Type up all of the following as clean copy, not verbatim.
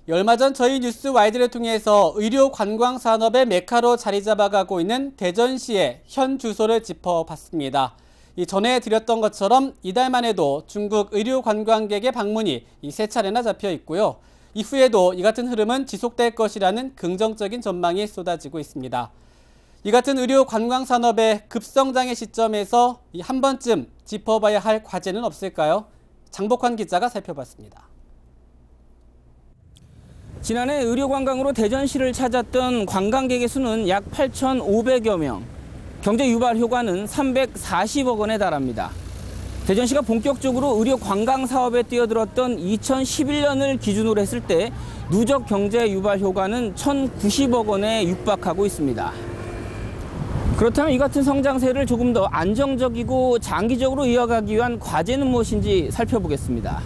얼마 전 저희 뉴스 와이드를 통해서 의료 관광 산업의 메카로 자리 잡아가고 있는 대전시의 현 주소를 짚어봤습니다. 전에 드렸던 것처럼 이달만 해도 중국 의료 관광객의 방문이 3차례나 잡혀 있고요. 이후에도 이 같은 흐름은 지속될 것이라는 긍정적인 전망이 쏟아지고 있습니다. 이 같은 의료 관광 산업의 급성장의 시점에서 한 번쯤 짚어봐야 할 과제는 없을까요? 장복환 기자가 살펴봤습니다. 지난해 의료관광으로 대전시를 찾았던 관광객의 수는 약 8,500여 명, 경제 유발 효과는 340억 원에 달합니다. 대전시가 본격적으로 의료관광 사업에 뛰어들었던 2011년을 기준으로 했을 때 누적 경제 유발 효과는 1,090억 원에 육박하고 있습니다. 그렇다면 이 같은 성장세를 조금 더 안정적이고 장기적으로 이어가기 위한 과제는 무엇인지 살펴보겠습니다.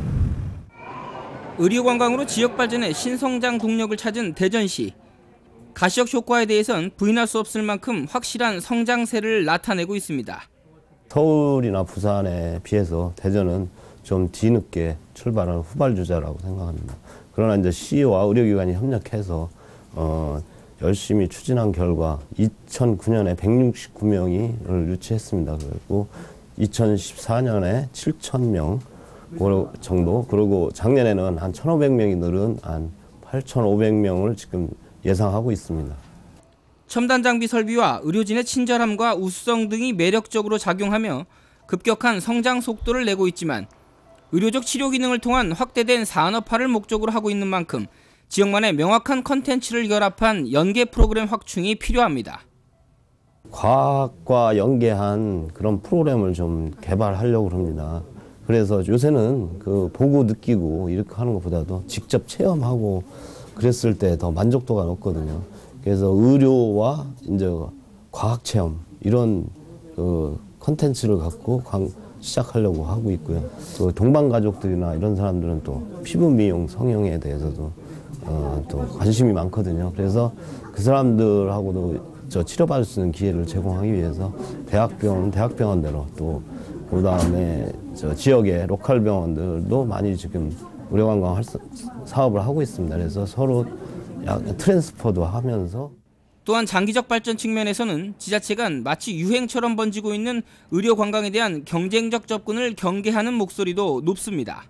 의료관광으로 지역 발전에 신성장 동력을 찾은 대전시. 가시적 효과에 대해선 부인할 수 없을 만큼 확실한 성장세를 나타내고 있습니다. 서울이나 부산에 비해서 대전은 좀 뒤늦게 출발한 후발주자라고 생각합니다. 그러나 이제 시와 의료기관이 협력해서 열심히 추진한 결과 2009년에 169명을 유치했습니다. 그리고 2014년에 7,000명 정도, 그리고 작년에는 한 1,500명이 늘은 한 8,500명을 지금 예상하고 있습니다. 첨단 장비 설비와 의료진의 친절함과 우수성 등이 매력적으로 작용하며 급격한 성장 속도를 내고 있지만 의료적 치료 기능을 통한 확대된 산업화를 목적으로 하고 있는 만큼 지역만의 명확한 컨텐츠를 결합한 연계 프로그램 확충이 필요합니다. 과학과 연계한 그런 프로그램을 좀 개발하려고 합니다. 그래서 요새는 보고 느끼고 이렇게 하는 것보다도 직접 체험하고 그랬을 때 더 만족도가 높거든요. 그래서 의료와 이제 과학 체험 이런 컨텐츠를 갖고 시작하려고 하고 있고요. 또 동반 가족들이나 이런 사람들은 또 피부 미용, 성형에 대해서도 또 관심이 많거든요. 그래서 그 사람들하고도 치료받을 수 있는 기회를 제공하기 위해서 대학병원대로 또 그다음에 지역의 로컬 병원들도 많이 지금 의료관광 사업을 하고 있습니다. 그래서 서로 트랜스퍼도 하면서 또한 장기적 발전 측면에서는 지자체 간 마치 유행처럼 번지고 있는 의료관광에 대한 경쟁적 접근을 경계하는 목소리도 높습니다.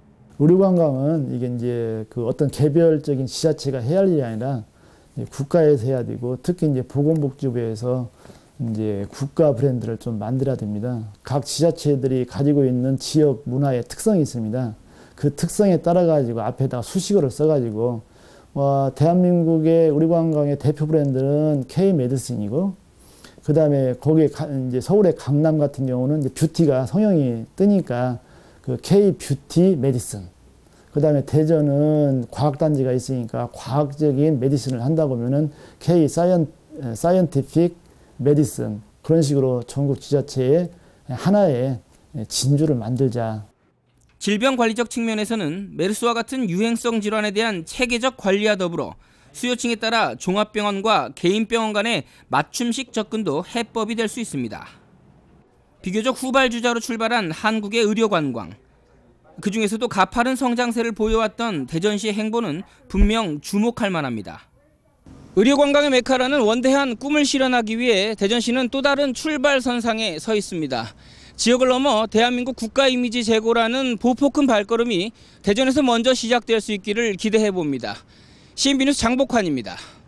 의료관광은 이게 이제 어떤 개별적인 지자체가 해야 할 일이 아니라 국가에서 해야 되고 특히 이제 보건복지부에서 이제 국가 브랜드를 좀 만들어야 됩니다. 각 지자체들이 가지고 있는 지역 문화의 특성이 있습니다. 그 특성에 따라 가지고 앞에다가 수식어를 써가지고 대한민국의 의료관광의 대표 브랜드는 K-메디슨이고 그 다음에 거기에 이제 서울의 강남 같은 경우는 이제 뷰티가 성형이 뜨니까 K-뷰티 메디슨. 그 다음에 대전은 과학단지가 있으니까 과학적인 메디슨을 한다 보면은 K-사이언티픽 메디슨. 그런 식으로 전국 지자체의 하나의 진주를 만들자. 질병관리적 측면에서는 메르스와 같은 유행성 질환에 대한 체계적 관리와 더불어 수요층에 따라 종합병원과 개인병원 간의 맞춤식 접근도 해법이 될 수 있습니다. 비교적 후발주자로 출발한 한국의 의료관광. 그중에서도 가파른 성장세를 보여왔던 대전시의 행보는 분명 주목할 만합니다. 의료관광의 메카라는 원대한 꿈을 실현하기 위해 대전시는 또 다른 출발선상에 서 있습니다. 지역을 넘어 대한민국 국가 이미지 제고라는 보폭 큰 발걸음이 대전에서 먼저 시작될 수 있기를 기대해 봅니다. CNB 뉴스 장복환입니다.